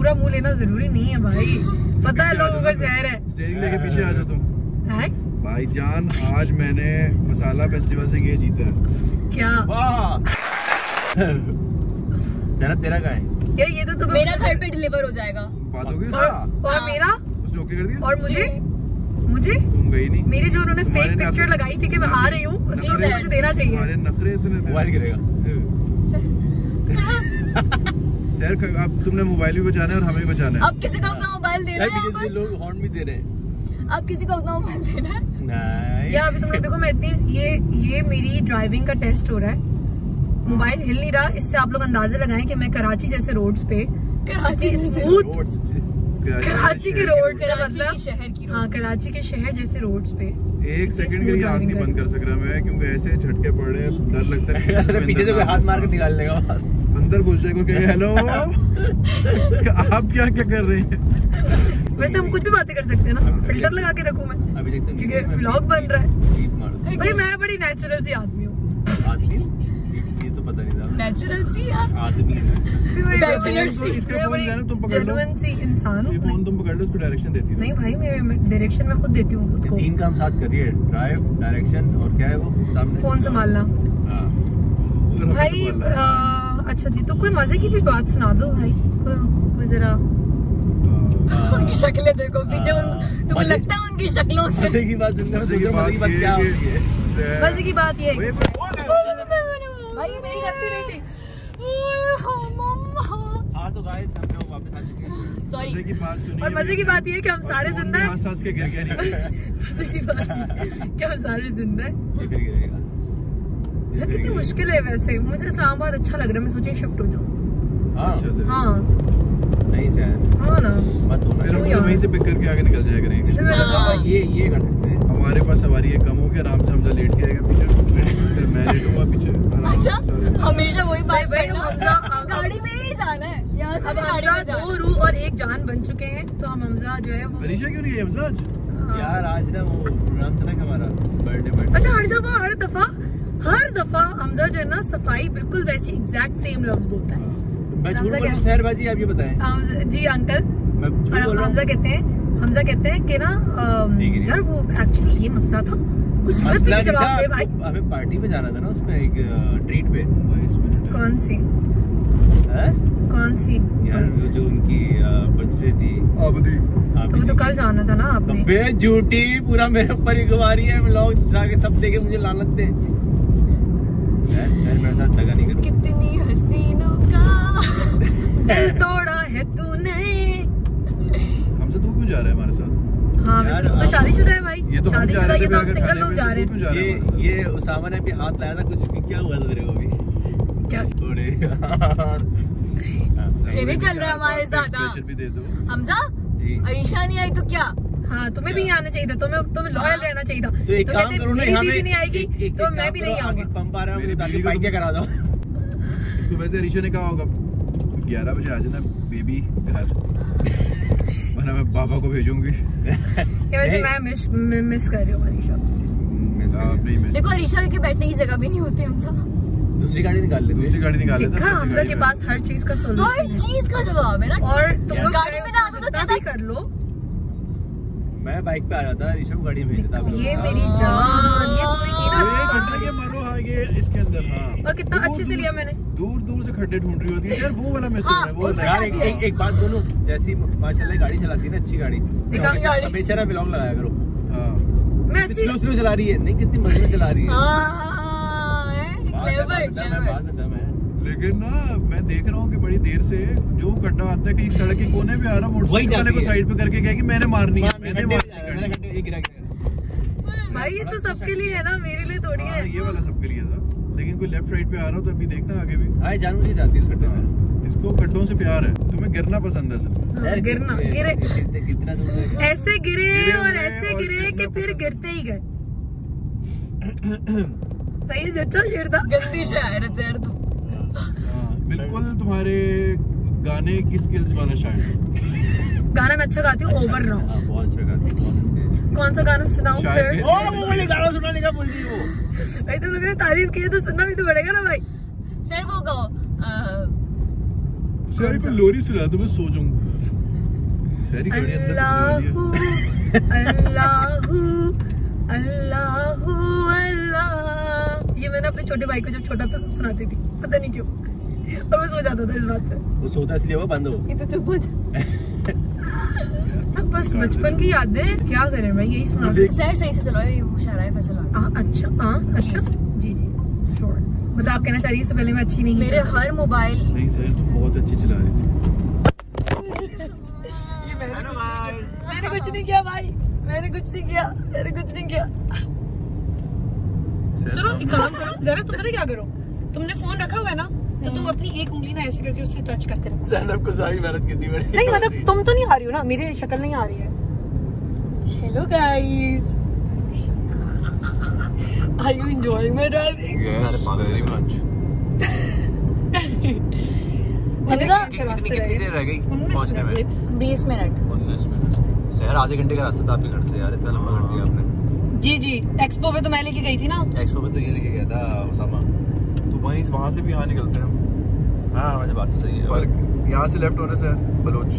पूरा मुंह लेना जरूरी नहीं है भाई, पता है लोगों का जहर है। स्टीयरिंग लेके पीछे आ जाओ तुम। है भाईजान आज मैंने मसाला फेस्टिवल से ये जीता है। क्या? वाह जरा तेरा का है यार ये तो तुम्हें मेरा घर पे डिलीवर हो जाएगा। बात हो गई और मेरा उसने ओके कर दिया और मुझे तुम गई नहीं। मेरी जो उन्होंने फेक तुम्हारे पिक्चर लगाई थी कि मैं आ रही हूँ, उसको मुझे देना चाहिए। तुम्हारे नखरे इतने थे। मोबाइल गिरेगा सर अब तुमने मोबाइल भी बचाना है और हमें भी बचाना है। अब किसी को अपना मोबाइल देना है, लोग हॉर्न भी दे रहे हैं। अब किसी को अपना मोबाइल देना है। नहीं या अभी तुम लोग देखो, मैं इतनी ये मेरी ड्राइविंग का टेस्ट हो रहा है, मोबाइल हिल नहीं रहा। इससे आप लोग अंदाजा लगाएं कि मैं कराची जैसे रोड्स पे कराची स्मूथ, कराची के रोड से, कराची मतलब के शहर की रोड। हाँ कराची के शहर जैसे रोड्स पे एक सेकंड के लिए आंख नहीं बंद कर सक रहा मैं, क्योंकि ऐसे झटके पड़ रहे हैं, डर लगता है पीछे से कोई हाथ मार के निकाल लेगा अंदर घुस जाएगा कि हेलो आप क्या कर रहे हैं। वैसे हम कुछ भी बातें कर सकते हैं ना, फिल्टर लगा के रखूं मैं अभी देखते क्योंकि व्लॉग बन रहा है। टीप मार भाई मैं बड़ी नेचुरल सी आदमी हूँ। आदमी ये तो पता नहीं था। नेचुरल सी यार, आदमी बैचलर सी। इसका फोन जाने तुम पकड़ लो, जेन्युइन सी इंसान ये हूँ। फोन तुम पकड़ लो, उसको डायरेक्शन देती नहीं भाई मेरे डायरेक्शन में खुद देती हूँ खुद को। तीन काम साथ कर रही है, ड्राइव, डायरेक्शन और क्या है वो सामने फोन संभालना। हाँ। भाई अच्छा जी, तो कोई मजे की भी बात सुना दो भाई, कोई जरा। उनकी शक्लें देखो पीछे, तुम्हें लगता है उनकी शक्लों से। मजे की बात सुनने में मजे की बात क्या होती है? मजे की बात ये भाई मेरी गलती नहीं थी। हाँ तो गाइस हम लोग वापस आ चुके हैं। सॉरी। की बात सुनी और मजे की बात ये है कि हम सारे जिंदा हैं। सांस के गिर गया नहीं। मजे की बात ये है कि हम सारे जिंदा हैं। ये फिर गिरेगा। यार कितनी मुश्किल है वैसे, मुझे इस्लामाबाद अच्छा लग रहा है, मैं सोची शिफ्ट हो जाऊँ। हाँ अच्छा से हाँ नहीं से हाँ ना, मत होना फिर हम यार। वहीं से पिक करके आगे निकल जाया करेंगे। फिर मेरा हाँ। ये कर सकते हैं। हमारे पास सवारी है कम हो गया, आराम से हमजा लेट के आएगा पीछे, फिर मैं लेटूंगा पीछे आराम अच्छा से। हमेशा वही बात भाई करना, हमजा गाड़ी में ही जाना है यार। अब हमजा 2 रूह और 1 जान बन चुके हैं, तो हम हमजा जो है वो अरीशा क्यों नहीं है हमजा आज? यार आज ना वो प्रोग्राम था ना हमारा बर्थडे। अच्छा हर दफा हमजा जो है ना सफाई बिल्कुल वैसी एग्जैक्ट सेम लफ्ज बोलता है। मैं झूठ बोलूं शहरबाजी, आप ये बताएं। जी अंकल, मैं झूठ बोल रहा हूं। हमजा कहते हैं कि ना यार वो एक्चुअली ये मसला था, कुछ मसला नहीं जवाब दे था, भाई। हमें पार्टी में जाना था ना, उसमें एक ट्रीट पे। कौन सी हैं? कौन सी? यार जो उनकी बर्थडे थी। तो वो तो कल जाना था ना आपने। बे झूठी, पूरा मेरे ऊपर ही गुमा रही है। लोग जाके सब देखे मुझे लानत दे। मेरे साथ दगा नहीं करो। कितनी हसीनों का दिल तोड़ा है तूने। हमसे तू क्यों जा रहा है हमारे साथ? हाँ वैसे तू तो शादीशुदा है भाई, ये तो हम जा शादीशुदा, रहे ये थे, तो हम अगर सिंगल खाने लोग में जा तो रहे तू हैं। क्यों जा रहा है हमारे ये उसामा ने भी हाथ लाया था, कुछ भी क्या हुआ था तेरे को भी? क्या थोड़े ये भी चल रहा है हमारे साथ। प्रेशर भी दे दो। हमजा जी। अरीशा नहीं आई तो क्या? हाँ तुम्हें भी नहीं आना चाहिए था, तुम्हें लॉयल रहना चाहिए था। तो एक काम करो ना, मेरी यहाँ दीदी पे नहीं आएगी तो मैं भी नहीं आऊंगा। पंप आ रहा है, मेरी ताकि दीदी को बाइक क्या करा दो। इसको वैसे अरीशा ने कहा होगा 11 बजे आ जाना बेबी घर, वरना मैं बाबा को भेजूंगी। वैसे मैं मिस कर रही हूँ अरीशा। आप नहीं मिस। देखो अरीशा के बैठने की जगह भी नहीं होती हमजा। दूसरी गाड़ी निकाल ले। दूसरी गाड़ी निकाल लेते देखा हैं, हमजा के पास हर चीज का हर सोल्यूशन है। चीज का जवाब है ना। और तुम लोग गाड़ी में ना दो तो जितना क्या भी कर लो। मैं बाइक पे आ रहा था, ऋषभ गाड़ी में भेज देता। ये मेरी जान, ये तुमने की ना ये अच्छी खड्डा बात। के मारो। हाँ ये इसके अंदर। हाँ और कितना अच्छे से लिया मैंने। दूर दूर से खड्डे ढूंढ रही होती है यार, वो वाला मिस हो रहा है। वो हाँ, यार एक बात बोलूं, जैसी माशाल्लाह गाड़ी चलाती है ना, अच्छी गाड़ी, हमेशा ना व्लॉग लगाया करो। हाँ मैं अच्छी स्लो चला रही है, नहीं कितनी मजे में चला रही है। लेकिन ना मैं देख रहा हूँ कि बड़ी देर से जो गड्ढा आता है कि सड़क के कोने पे आ रहा, मोटरसाइकिल वाले को साइड पे करके कहा कि मैंने मारनी है, मैंने भाई ये तो सबके लिए है ना, मेरे लिए थोड़ी है। ये वाला सबके लिए था, लेकिन कोई लेफ्ट राइट पे आ रहा हो तो अभी देखना आगे भी। हाँ जानू से जाती है इस गड्ढे में। इसको गड्ढों से प्यार है, तुम्हें गिरना पसंद है सब। हाँ, गिरना गिरे कितना दूर ऐसे गिरे और ऐसे गिरे कि फिर गिरते ही गए। सही है जच्चा शेरदा। गंदी शायर है तेरे तू। बिल्कुल तुम्हारे गाने की स्किल्स वाला शायद। गाना मैं अच्छा गाती हूँ, ओवर रहा हूँ। बहुत अच्छा गाती। कौन सा गाना सुनाऊं फिर? वो वाली गाना सुनाने का बोल रही वो। भाई तुम लोगों ने तारीफ की है तो सुनना भी तो पड़ेगा ना भाई। सर वो गाओ शायद कोई लोरी सुना दो, मैं सो जाऊंगा। अल्लाहू अल्लाहू अल्लाहू अल्लाह। ये मैंने अपने छोटे भाई को जब छोटा था सुनाती थी, पता नहीं क्यों, और वो सो जाता था इस बात पे। वो सोता इसलिए वो बंद हो। ये तो चुप हो जा। बस बचपन की यादें, क्या करें भाई, यही सुना। सैड सही से चलो, ये शायरा फैसल आ गया। अच्छा अच्छा जी जी श्योर। मतलब आप कहना चाह रही है इससे पहले मैं अच्छी नहीं? मेरे हर मोबाइल नहीं सर, तुम बहुत अच्छी चला रही थी। मैंने कुछ नहीं किया भाई, मैंने कुछ नहीं किया, मैंने कुछ नहीं किया। सुनो एक काम करो जरा, तुम पता क्या करो, तुमने फोन रखा हुआ है ना, तो तुम अपनी एक उंगली ना ऐसे करके उससे टच करते रहो। ज़ैनब को सारी मेहनत करनी पड़ेगी। नहीं मतलब तुम तो नहीं आ रही हो ना, मेरी शक्ल नहीं आ रही है। Hello guys, are you enjoying my driving? Yes very much. कितनी देर रह गई पहुंचने में? 20 मिनट। 19 मिनट। शहर आधे घंटे का रास्ता था आपके घर से यार, इतना लंबा कर दिया आपने। जी जी, एक्सपो पे तो मैं लेके गई थी ना। एक्सपो पे तो ये लेके गया था उसामा। तो वहाँ से भी यहाँ निकलते हैं हम। हाँ वैसे बात तो सही है। पर यहाँ से लेफ्ट होने से बलोच।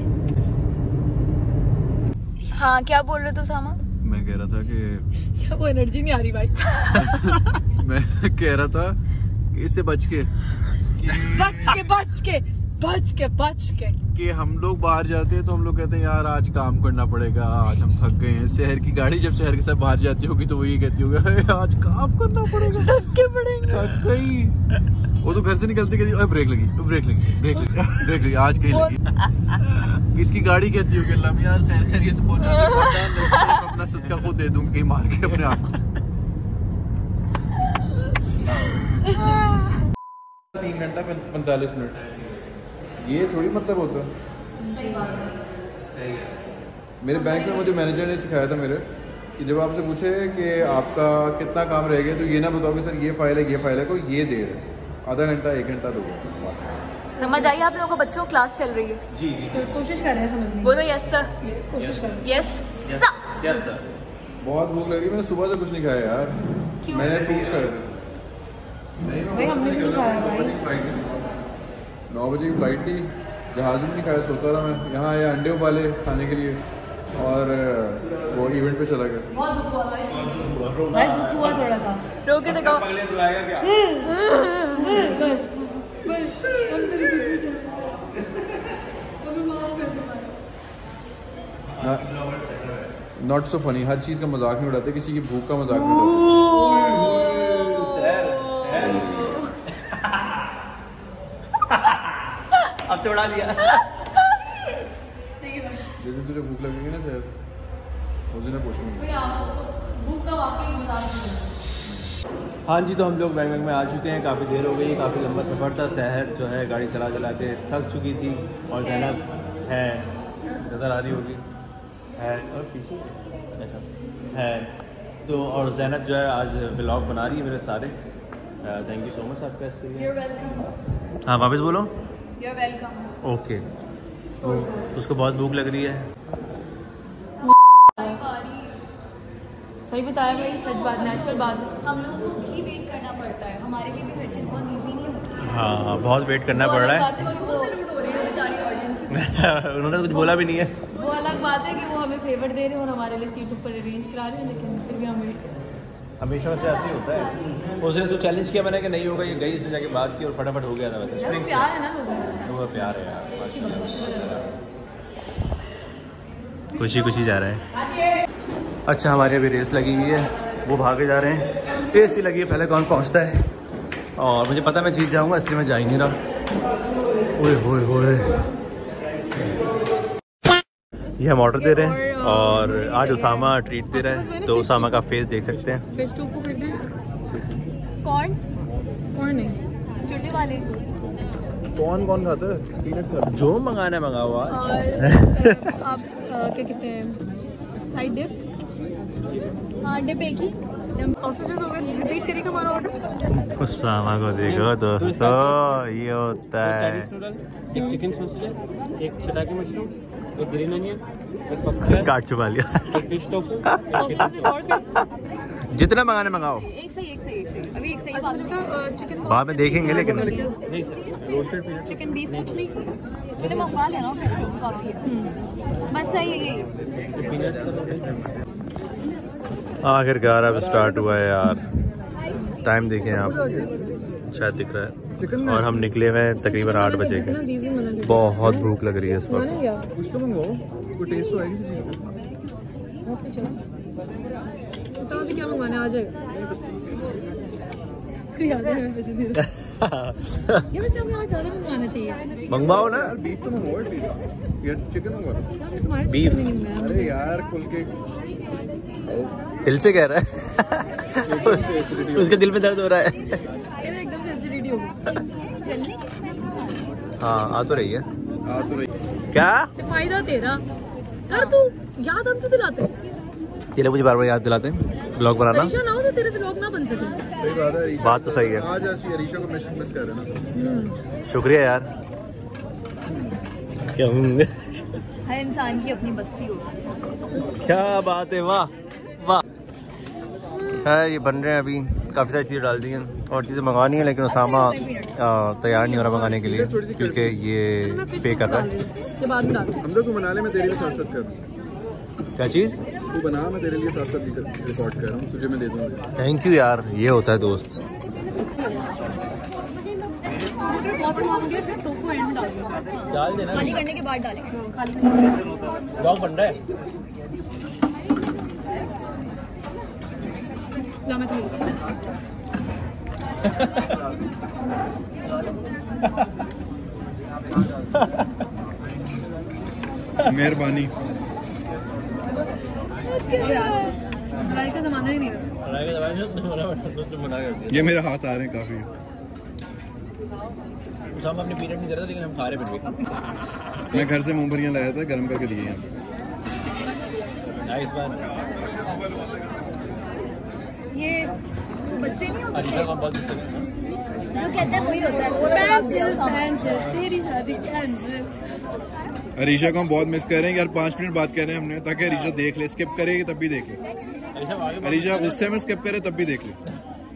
हाँ क्या बोल रहे थे सामा? मैं कह रहा था कि क्या वो एनर्जी नहीं आ रही भाई? मैं कह रहा था कि इससे बच के कि हम लोग बाहर जाते हैं तो हम लोग कहते हैं यार आज काम करना पड़ेगा, आज हम थक गए हैं। शहर की गाड़ी जब शहर के साथ बाहर जाती होगी तो वो ये कहती होगी आज काम करना पड़ेगा, थक गई। वो तो घर से निकलती कहती ब्रेक लगी आज कहीं लगी। इसकी गाड़ी कहती होगी अल्लाह यार खैर ये से पहुंचा अपना सदका खुद दे दूंगी कहीं मार के अपने आप को। 3 घंटा 45 मिनट, ये थोड़ी मतलब होता है। मेरे बैंक में मुझे मैनेजर ने सिखाया था मेरे कि जब आपसे पूछे कि आपका कितना काम रह गया तो ये ना बताओ कि सर ये फाइल है कोई ये देर है, आधा घंटा 1 घंटा 2 घंटा। समझ आई आप लोगों को? बच्चों क्लास चल रही है। जी जी तो कोशिश कर रहे हैं समझने की। बोलो यस सर। कोशिश कर यस सर। बहुत भूख लग रही है, मैंने सुबह से कुछ नहीं खाया यार। क्यों? मैंने फ्रूट्स खाए थे। नहीं भाई हमने भी नहीं खाया भाई। 9 बजे की फ्लाइट थी, जहाज में नहीं खाया, सोता रहा मैं। यहाँ आया अंडे उबाले खाने के लिए और वो इवेंट पे चला गया। बहुत दुख हुआ भाई थोड़ा सा। रो के दिखाओ। नॉट सो फनी, हर चीज का मजाक नहीं उड़ाते, किसी की भूख का मजाक नहीं उड़ाते। अब तो उड़ा दिया। जैसे तुझे भूख लगेगी ना सर, उस दिन पूछूंगी। भूख का वाकई मजाक नहीं है। हाँ जी, तो हम लोग बैंगलोर में आ चुके हैं, काफ़ी देर हो गई, काफ़ी लंबा सफ़र था। शहर जो है गाड़ी चला चला के थक चुकी थी और ज़ैनब है, नज़र आ रही होगी, है और पीछे ऐसा है तो। और ज़ैनब जो है आज व्लॉग बना रही है मेरे सारे। थैंक यू सो मच आपका इसके लिए। हाँ वापस बोलो। You're welcome. ओके। उसको बहुत भूख लग रही है। सही बताया भाई, सच बात, नेचुरल बात। हम लोग को भी वेट करना पड़ता है, हमारे लिए भी हर चीज़ बहुत इजी नहीं होती। हाँ बहुत वेट करना पड़ रहा है। उन्होंने कुछ बोला भी नहीं है। वो अलग बात है कि वो हमें फेवर दे रहे हैं और हमारे लिए सीट ऊपर अरेंज करा रहे हैं, लेकिन फिर भी हम वेट कर रहे हैं। हमेशा वैसे ऐसे ही होता है। उसने तो चैलेंज किया मैंने कि नहीं होगा, ये गई, उसने जाके बात की और फटाफट हो गया था। वैसे स्प्रिंग प्यार है ना लोगों वो प्यार है यार, खुशी खुशी जा रहे हैं। अच्छा हमारी अभी रेस लगी हुई है, वो भागे जा रहे हैं। रेस ही लगी है, पहले कौन पहुंचता है। और मुझे पता मैं जीत जाऊंगा, इसलिए मैं जा ही नहीं रहा। ओए होए होए, ये हम ऑर्डर दे रहे हैं और आज उसामा ट्रीट दे रहा है, तो उसामा का फेस देख सकते हैं। फिश टोफू करते हैं। कौन नहीं, छोटे वाले। कौन खाता है? जो मंगाना है मंगाओ आज। और आप क्या कहते हैं, साइड डिप? हाँ डिप एक ही। सॉसेजेस हो गए, रिपीट करेगा हमारा ऑर्डर। उसामा को देखो दोस्तों, ये होता है। चाइनीज नूडल, एक चिकन सॉसेज, एक चटाकी मशरूम, एक ग्रीन अनियन, एक पपकॉर्न, काट छुपा लिया। एक फिश टोफू, सॉसेजेस और जितना मंगाने मंगाओ। एक सही अभी एक सही बात चिकन बाद में देखेंगे लेकिन। चिकन बीफ कुछ नहीं मैंने मंगवा लेना काफी है बस सही है यही। आखिरकार अब स्टार्ट हुआ है यार। टाइम देखें आप, शायद दिख रहा है। और हम निकले हुए हैं तकरीबन 8 बजे के। बहुत भूख लग रही है इस वक्त। कुछ तो मंगवाओ, कोई टेस्ट तो आएगी तो अभी क्या मंगवाने आ जाएगा। ये वैसे हमें और ज़्यादा मंगवाना चाहिए। मंगवाओ ना। बीफ तो मंगवाओ, यार चिकन मंगवाओ। तुम्हारे बीफ। अरे यार खुल के दिल से कह रहा है। उसके दिल में दर्द हो रहा है। एकदम से एसिडिटी हो गई। हाँ आ तो रही है। आ तो रही क्या तो फायदा तेरा कर तू याद हम क्यों दिलाते। चलो मुझे बार बार याद दिलाते हैं ब्लॉग बनाना। अरीशा ना हो तो तेरे ब्लॉग ना बन सके। सही बात है। अरीशा बात तो सही है। आज अरीशा को मिस कर रहे हैं ना सब। शुक्रिया यार। क्या हर इंसान की अपनी बस्ती होती है। क्या बात है, वाह वाह। है ये बन रहे हैं अभी, काफ़ी सारी चीज़ें डाल दी हैं और चीज़ें मंगानी है, लेकिन उसामा तैयार नहीं हो रहा मंगाने के लिए क्योंकि ये पे कर रहा है। हम लोग को बना ले, मैं तेरे लिए साथ साथ कर। क्या चीज़? तू बना, मैं तेरे लिए साथ साथ रिकॉर्ड कर रहा हूँ, तुझे मैं दे दूँगा। थैंक यू यार, ये होता है दोस्त। डाल देना, खाली करने के बाद डालेंगे। ब्लॉग बन रहा है। मेहरबानी। लड़ाई का जमाना ही नहीं है। ये मेरे हाथ आ रहे हैं काफी। हम अपने पीरियड नहीं दे रहे थे, लेकिन हम खा रहे फिर भी। मैं घर से मूंगफलियां लाया था, गर्म करके दिए हैं। ये बच्चे नहीं होते अरीशा का बहुत जो कहते हैं वही होता है। तेरी शादी कैंसिल। अरीशा को हम बहुत मिस कर रहे हैं यार। 5 मिनट बात कर रहे हैं हमने, ताकि अरीशा देख ले, स्किप करेगी तब भी देख ले। अरीशा गुस्से में स्किप करे तब भी देख ले।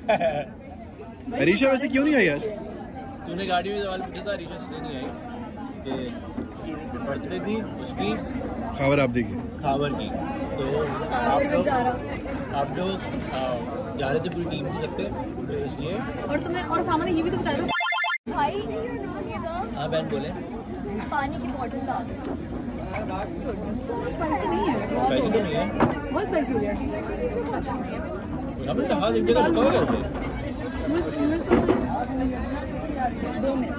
अरीशा वैसे क्यों नहीं आई आज? तूने गाड़ी में सवाल पूछा था, अरीशा इसलिए नहीं आई कि बर्थडे थी उसकी, खबर आप देखिए, खावर की। तो आप लोग जा रहे थे पूरी टीम के सकते, तो इसलिए। और तुमने और सामने ये भी तो बताया भाई सुनिएगा, हाँ बहन बोले, पानी की बोतल ला दो। स्पाइसी नहीं है, पैसे तो नहीं है, बहुत स्पाइसी हो गया। हमने हाथ एक जगह रुका हुआ कैसे? 2 मिनट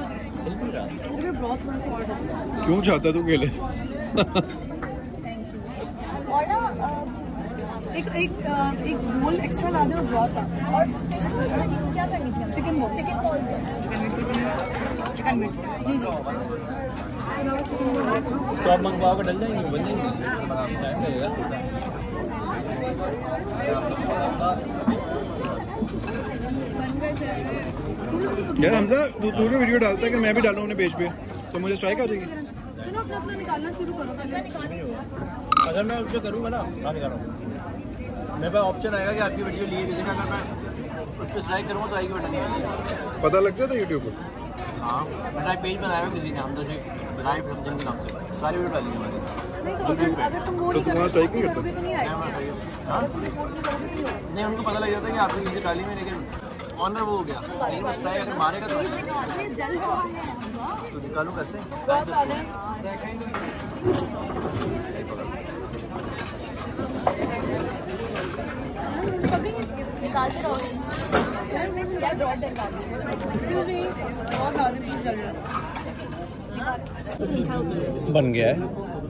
क्यों चाहता तू केले? और ना एक बोल एक्स्ट्रा ला दे और ब्रॉथ ला दे। और फिश बॉल्स क्या करनी थी? Chicken ball, chicken balls chicken meat. जी जी। तो आप मंगवा कर डल जाएंगे, बन जाएंगे, टाइम लगेगा। यार हमजा, तू जो वीडियो डालता है कि मैं भी डालूं अपने पेज पे, तो मुझे स्ट्राइक आ जाएगी। सुनो, अपना निकालना शुरू करो। अगर मैं उसको करूँगा ना, कहाँ निकाल रहा हूँ, मेरे पास ऑप्शन आएगा कि आपकी वीडियो लिए किसी का, अगर मैं उस पर स्ट्राइक करूँगा तो आएगी, बटन नहीं आएगी। पता लग जाता है यूट्यूब पर। हाँ, मेरा पेज बनाया है किसी ने, हम तो लाइव समझन के नाम से सारी वीडियो डाली हमारी। नहीं तो अगर तुम वो तो तुम्हारा स्ट्राइक नहीं करता? तो नहीं आएगा। नहीं, उनको पता लग जाता है कि आपने चीज़ें डाली में, लेकिन ऑनर वो हो गया, लेकिन वो स्ट्राइक अगर मारेगा तो जल रहा है तो निकालूँ कैसे? निकालते रहो यार, ब्रॉड डलवा दो। एक्सक्यूज मी, बहुत आदमी प्लीज चल रहा है। बन गया है।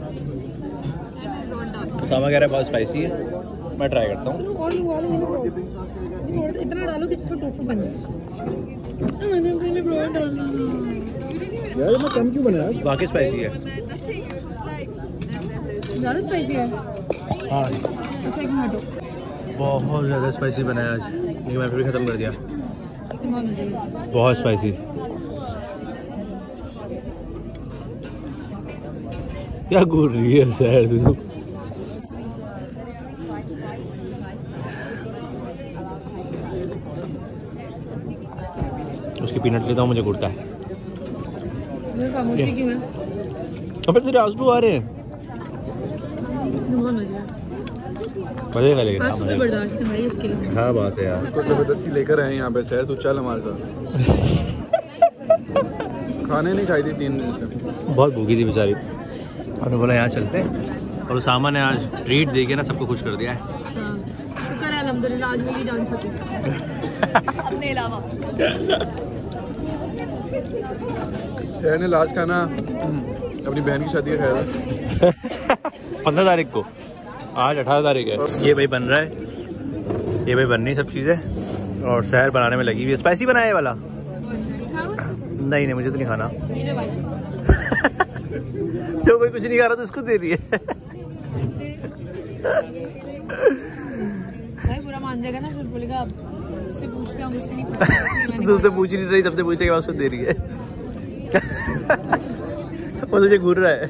सामा कह रहा है बहुत स्पाइसी है, मैं ट्राई करता हूँ। और मंगवा लो, थोड़ा इतना डालो कि जिसमें टोफू बन जाए। मैंने अपने लिए ब्रॉड डाला यार मैं कम क्यों बनाया? वाकई स्पाइसी है। ज़्यादा स्पाइसी है। हाँ, अच्छा एक मिनट, बहुत ज़्यादा स्पाइसी बनाया आज, लेकिन मैं फिर भी ख़त्म कर दिया। बहुत स्पाइसी। क्या घूर रही है सैर तू? उसकी पीनट लेता हूँ, मुझे घुटता है। मैं खामोशी की मैं अब तेरे आंसू आ रहे हैं। बहुत मजा आया। मजेगा लेकिन आज सुबह बर्दाश्त है भाई इसके लिए। हाँ बात है यार। इसको जबरदस्ती लेकर आए यहाँ पे शहर, तू चल हमारे साथ। खाने नहीं खाई थी 3 दिन से, बहुत भूखी थी बेचारी, और बोला यहाँ चलते हैं। और उसामा ने आज ट्रीट देके ना सबको खुश कर दिया है। हाँ शुक्र है अल्हम्दुलिल्लाह, आज मेरी जान छूटी अपने अलावा। शहर ने लास्ट खाना अपनी बहन की शादी का खाया था 15 तारीख को, आज 18 तारीख है। ये भाई बन रहा है, ये भाई बन रही सब चीज़ें, और शहर बनाने में लगी हुई है। स्पाइसी बनाया है वाला? नहीं नहीं, मुझे तो नहीं खाना। जो कोई कुछ नहीं खा रहा तो उसको दे रही है। भाई पूरा मान जाएगा ना, फिर बोलेगा उससे पूछ लिया, मुझसे नहीं पूछा। तो उससे पूछ ही नहीं रही, तब से पूछने के बाद उसको दे रही है। वो तुझे घूर रहा है।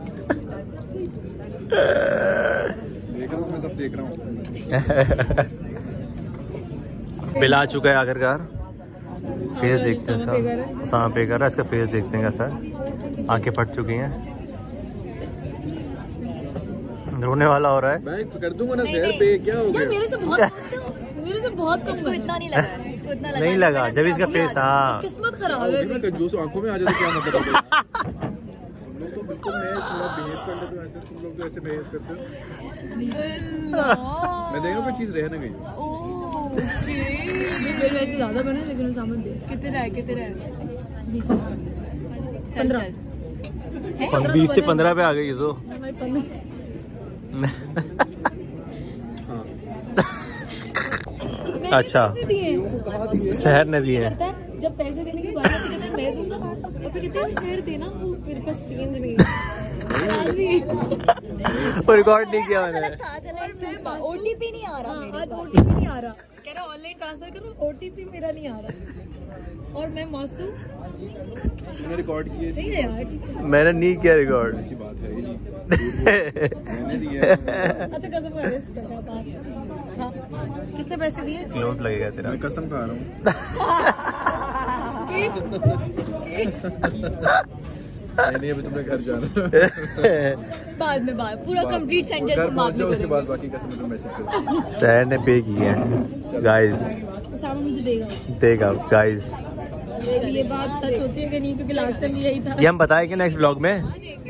देख रहा हूँ मैं, सब देख रहा हूँ। बिल आ चुका है आखिरकार। फेस देखते हैं सर, सांप पे कर रहा है, इसका फेस देखते हैं सर। आंखें फट चुकी हैं, रोने वाला हो रहा है। मैं कर दूंगा ना शहर पे, क्या हो गया? मेरे से बहुत कम इसको इतना नहीं लगा, इसको इतना लगा नहीं लगा जब इसका फेस। हाँ किस्मत खराब है। मैं कंजूस आंखों में आ जाता, क्या मतलब है? तुम लोग तो बिल्कुल मैं थोड़ा बिहेव कर लेते हो ऐसे, तुम लोग तो ऐसे बिहेव करते हो। मैं देख रहा हूँ कोई चीज रह ना गई। मेरे वैसे ज्यादा बने, लेकिन सामान दे कितने रहा 20 15 20 से 15 पे आ गई तो। अच्छा शहर ने दिए हैं। जब पैसे देने की बात आती है मैं दूंगा, और फिर कहते हैं शहर देना, वो मेरे पास चेंज नहीं वो रिकॉर्ड नहीं किया मैंने। ओटीपी नहीं आ रहा, आज ओटीपी नहीं आ रहा, कह रहा ऑनलाइन ट्रांसफर करो, ओटीपी मेरा नहीं आ रहा। और मैं मासूम मैंने रिकॉर्ड किए, सही है यार, ठीक है। मैंने नहीं किया रिकॉर्ड। ऐसी बात है ही नहीं। मैंने दिया है। अच्छा कसम खा रहे इसका क्या बात है? हाँ किसने पैसे दिए? क्लोज लगेगा तेरा। मैं कसम खा रहा हूँ। नहीं अभी तुमने घर जाना। बाद में बात पूरा कंप्लीट सेंटेंस घर पहुंच जाओ, उसके बाद बाकी कसम तुम मैसेज करो। शहर ने पे की है गाइस, सामान मुझे देगा देगा गाइस। ये बात सच होती है कि नहीं? क्योंकि लास्ट टाइम यही था। ये हम बताएंगे नेक्स्ट ब्लॉग में।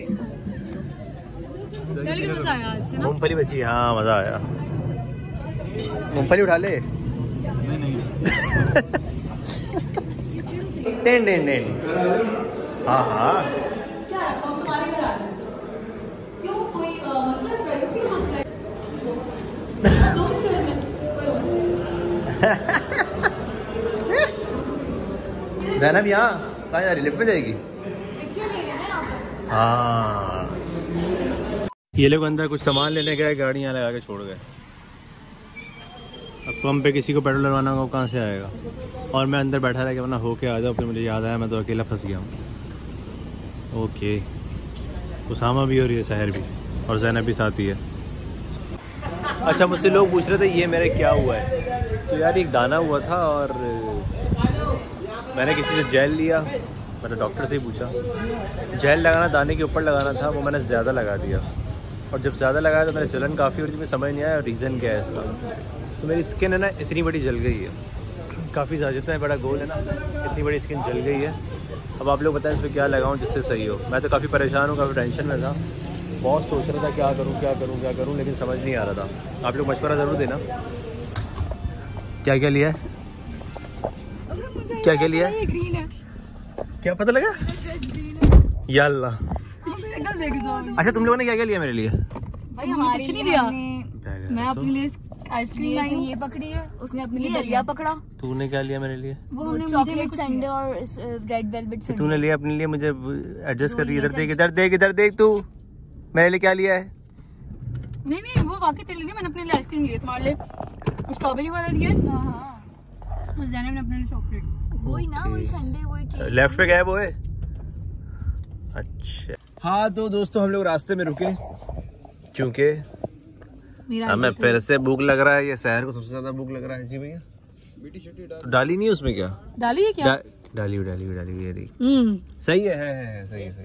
लेकिन मजा आया आज, है ना? मूंगफली बची, हाँ मजा आया। मूंगफली उठा ले। Ten ten ten. हाँ हाँ क्या हम तुम्हारे घर आ रहे हैं? क्यों कोई मसला है? प्राइवेसी का मसला है? जैनब यहाँ कहाँ जा रही? लिफ्ट में जाएगी? हाँ ये लोग अंदर कुछ सामान लेने गए, गाड़ी यहाँ लगा के छोड़ गए। अब पंप पे किसी को पेट्रोल डलवाना होगा, कहाँ से आएगा? और मैं अंदर बैठा रह गया, वरना होके आ जाओ। फिर मुझे याद आया मैं तो अकेला फंस गया हूँ। ओके उसामा भी और ये सहर भी, और जैनब भी साथ ही है। अच्छा मुझसे लोग पूछ रहे थे ये मेरे क्या हुआ है, तो यार एक दाना हुआ था और मैंने किसी से जेल लिया, मैंने डॉक्टर से ही पूछा। जेल लगाना दाने के ऊपर लगाना था, वो मैंने ज़्यादा लगा दिया, और जब ज़्यादा लगाया तो मेरा जलन काफ़ी और मुझे समझ नहीं आया रीज़न क्या है इसका। तो मेरी स्किन है ना इतनी बड़ी जल गई है, काफ़ी ज़्यादा, जितना बड़ा गोल है ना इतनी बड़ी स्किन जल गई है। अब आप लोग बताएं इस पर क्या लगाऊँ जिससे सही हो। मैं तो काफ़ी परेशान हूँ, काफ़ी टेंशन में था, बहुत सोच रहा था क्या करूँ, लेकिन समझ नहीं आ रहा था। आप लोग मशवरा ज़रूर देना। क्या क्या लिया है? क्या क्या लिया है? ग्रीन है। क्या पता लगा? या अल्लाह। अच्छा तुम लोगों ने क्या क्या लिया मेरे लिए? भाई हमने कुछ नहीं लिया। मैं अपने लिए आइसक्रीम लाई हूँ, ये पकड़ी है, उसने अपने लिए दलिया पकड़ा। तूने क्या लिया मेरे लिए? वो हमने चॉकलेट सैंडे और रेड वेलवेट सैंडे। तूने लिया अपने लिए, मुझे एडजस्ट कर रही है। इधर देख तू मेरे लिए क्या लिया है? नहीं वो वाकई तेरे लिए, मैंने अपने लिए आइसक्रीम लिया, तुम्हारे लिए स्ट्रॉबेरी वाला लिया। और जैनब ने अपने लिए चॉकलेट। वही ना, वही संडे, वही केक। लेफ्ट पे गया वो है। अच्छा हाँ तो दोस्तों हम लोग रास्ते में रुके क्योंकि हमें फिर से भूख लग रहा है। ये शहर को सबसे ज्यादा भूख लग रहा है। जी भैया तो डाली नहीं उसमें क्या डाली है? डाली ये रही। सही है सही है।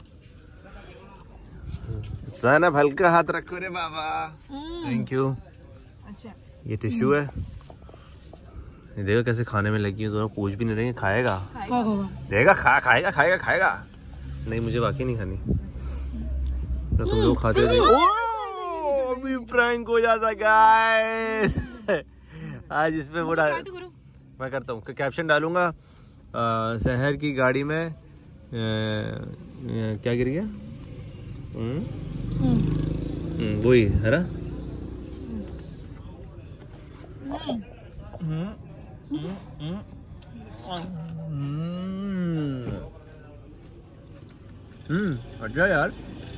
ज़ैनब हल्का हाथ रखो रे बाबा। Thank you. अच्छा ये टिश्यू है। ये देखो कैसे खाने में लगी है, दोनों पूछ भी नहीं रही। खाएगा देगा खाएगा। नहीं मुझे वाकई नहीं खानी। तो तुम लोग खाते थे। अभी प्रैंक हो जाता गाइस। आज इसमें वो मैं करता हूँ, कैप्शन डालूंगा शहर की गाड़ी में क्या गिर गया। वही है ना। अच्छा यार,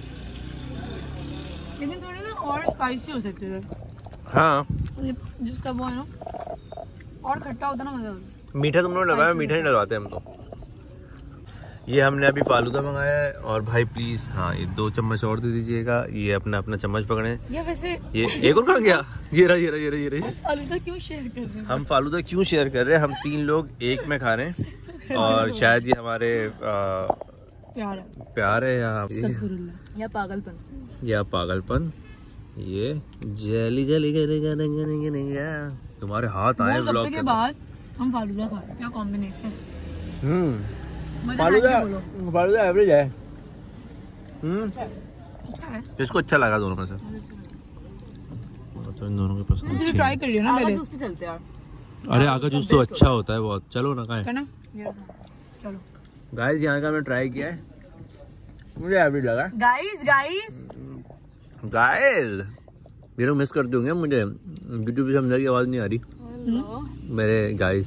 लेकिन थोड़े ना और स्पाइसी हो सकते थे। हाँ जिसका वो है ना और खट्टा होता ना मजा आता। मीठा तुम लोग लगाया, मीठा नहीं डलवाते हम तो। ये हमने अभी फालूदा मंगाया है। और भाई प्लीज हाँ ये 2 चम्मच और दे दीजिएगा। ये अपना चम्मच पकड़े। ये वैसे ये एक और खा गया। ये रहा। फालूदा क्यों शेयर कर रहे हैं? हम फालूदा क्यों शेयर कर रहे हैं? हम 3 लोग एक में खा रहे हैं। और शायद ये हमारे प्यार है या पागलपन। ये जली करेगा। तुम्हारे हाथ आए व्लॉग के बाद हम फालूदा खा रहे हैं। क्या कॉम्बिनेशन। फालूदा एवरेज है। अच्छा है। इसको अच्छा लगा दोनों में से। तो इन दोनों के पसंद अच्छी है। ट्राई कर लियो ना पहले। चलते यार। अरे आगा जूस तो अच्छा होता है बहुत। चलो ना खाएं। चलो गाइस यहाँ का मैंने ट्राई किया है, मुझे एवरेज लगा। गाइस ये लोग मिस करते होंगे मुझे। यूट्यूब पे समझा की आवाज नहीं आ रही मेरे गाइस।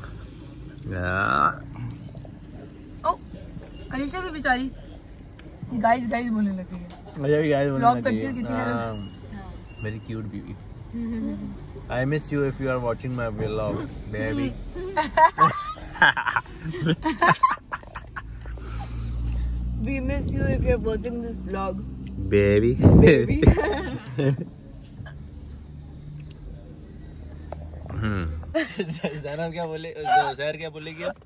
अलीशा भी बेचारी गाइस बोलने लगी है। व्लॉग करती है कितनी है। वेरी क्यूट बीवी। I miss you if you are watching my vlog, baby. We miss you if you're watching this vlog. Baby. Zainab क्या बोले? शहर क्या बोलेगी अब?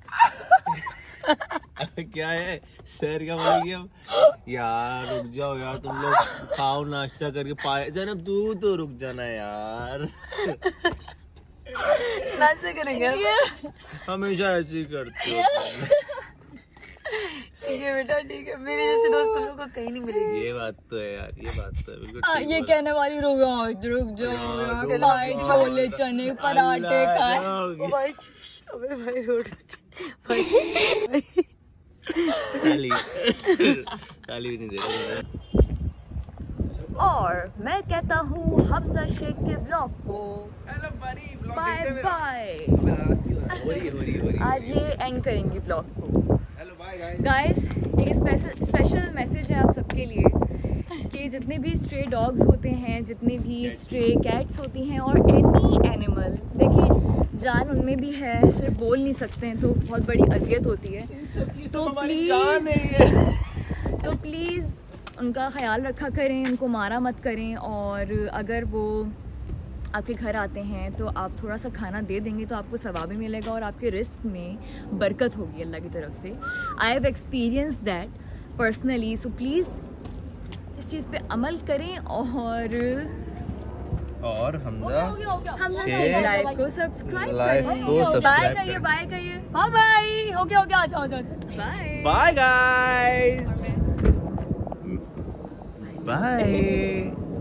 क्या है शहर क्या बोलेगी अब? यार रुक जाओ यार, तुम लोग खाओ नाश्ता करके पाए। ज़ैनब तू तो रुक जाना यार। नाश्ता करेंगे हमेशा ऐसे ही करते हो। ठीक है बेटा ठीक है। मेरे जैसे दोस्त तुम लोग को कहीं नहीं मिलेगी। ये बात तो है यार, ये बात तो है बिल्कुल। ये कहने वाली रुक जाओ। भाई छोले चने पराठे खाए। भाई रोड ताली भी नहीं दे रहा। और मैं कहता हूँ हमजा शेख के ब्लॉग को बाय बाय। आज ये एंड करेंगे ब्लॉग को। गाइस एक स्पेशल मैसेज है आप सबके लिए कि जितने भी स्ट्रे डॉग्स होते हैं, जितने भी स्ट्रे कैट्स होती हैं और एनी एनिमल, देखिए जान उनमें भी है, सिर्फ बोल नहीं सकते हैं तो बहुत बड़ी अजियत होती है। तो प्लीज़ उनका ख्याल रखा करें, उनको मारा मत करें। और अगर वो आपके घर आते हैं तो आप थोड़ा सा खाना दे देंगे तो आपको सवाब भी मिलेगा और आपके रिस्क में बरकत होगी अल्लाह की तरफ से। I have experience that personally. So please इस चीज़ पे अमल करें। और हमजा लाइव को सब्सक्राइब करें। बाय कहिए बाय हो गया आ जाओ बाय गाइस बाय।